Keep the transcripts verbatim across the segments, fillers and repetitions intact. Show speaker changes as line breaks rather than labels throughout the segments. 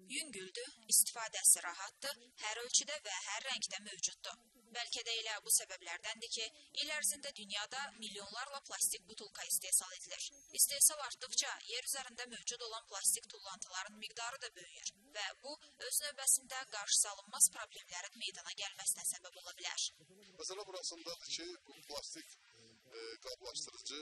Yüngüldür, istifadəsi rahatdır, hər ölçüdə və hər rəngdə mövcuddur. Bəlkə də elə bu səbəblərdəndir ki, il ərzində dünyada milyonlarla plastik butulka istehsal edilir. İstehsal artdıqca yer üzərində mövcud olan plastik tullantıların miqdarı da böyüyür və bu öz növbəsində qarşısalınmaz problemlərin meydana gəlməsinə səbəb ola bilər.
Məsələ burasındadır ki, bu plastik e, qablaşdırıcı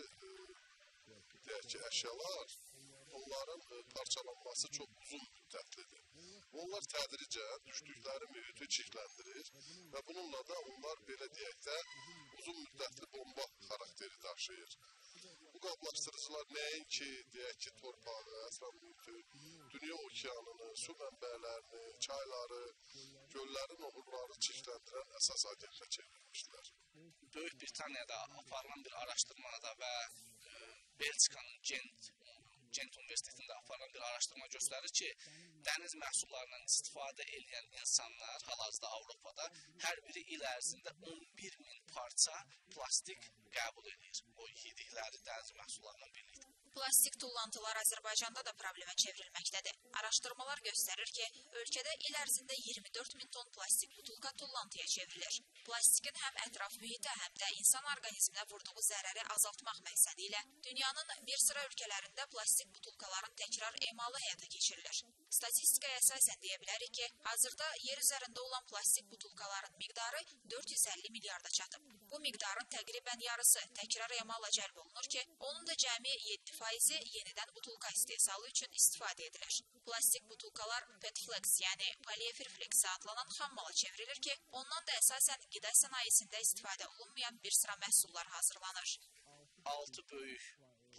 e, deyək ki, əşyalar, onların e, parçalanması çox uzun müddətlidir. Onlar tədricən düşdükləri mühiti çirkləndirir və bununla da onlar belə deyək də uzun müddətli bomba xarakteri daşıyır. Bu qablaşdırıcılar nəinki, deyək ki, torpağı, ətraf mühiti, dünya okeanını, su mənbələrini, çayları, göllərin oğurları çirkləndirən əsas agentə çevrilmişlər.
Böyük Britaniyada aparılan bir araşdırmada və e, Belçikanın Gent Gent Universitetində aparılan bir araşdırma göstərir ki, dəniz məhsullarından istifadə edən insanlar hal-hazırda Avropada hər biri il ərzində on bir min parça plastik qəbul edir. O yedikləri dəniz məhsullarından birlikdə.
Plastik tullantılar Azərbaycanda da problemə çevrilməkdədir. Araşdırmalar göstərir ki, ölkədə il ərzində iyirmi dörd min ton plastik butulka tullantıya çevrilir. Plastikin həm ətraf mühitə, həm də insan orqanizminə vurduğu zərəri azaltmaq məqsədi ilə dünyanın bir sıra ölkələrində plastik butulkaların təkrar emalı həyata keçirilir. Statistikaya əsasən deyə bilərik ki, hazırda yer üzərində olan plastik butulkaların miqdarı dörd yüz əlli milyarda çatıb. Bu miqdarın təqribən yarısı təkrar emala cəlb olunur ki, onun da cəmi yeddi faizi yenidən butulka istehsalı üçün istifadə edilir. Plastik butulkalar P E T flex, yəni poliefir fleksi adlanan xammala çevrilir ki, ondan da əsasən qida sənayesində istifadə olunmayan bir sıra məhsullar hazırlanır.
Altı böyük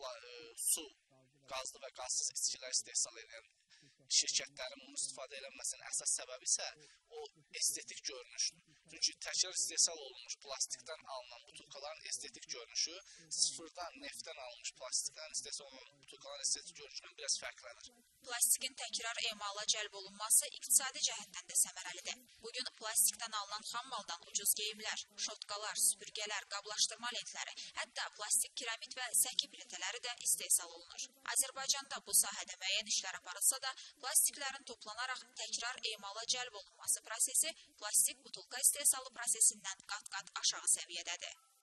su, qazlı və qazsız içkilər istehsal edən şirkətlərin bunu istifadə edilməsinin əsas səbəbi isə o estetik görünüşdür. Çünki təkrar istehsal olunmuş plastikdən alınan butulkaların estetik görünüşü sıfırdan, neftdən alınmış plastiklərin istehsal olunan butulkaların estetik görünüşündən biraz fərqlənir.
Plastikin təkrar emala cəlb olunması iqtisadi cəhətdən də səmərəlidir. Bugün plastikdən alınan xammaldan ucuz geyimlər, şotkalar, süpürgələr, qablaşdırma lentləri, hətta plastik kiramit və səki plitələri də istehsal olunur. Azərbaycanda bu sahədə müəyyən işlər aparılsa da, plastiklərin toplanaraq təkrar emala cəlb olunması prosesi plastik butulka istehsalı prosesindən qat-qat aşağı səviyyədədir.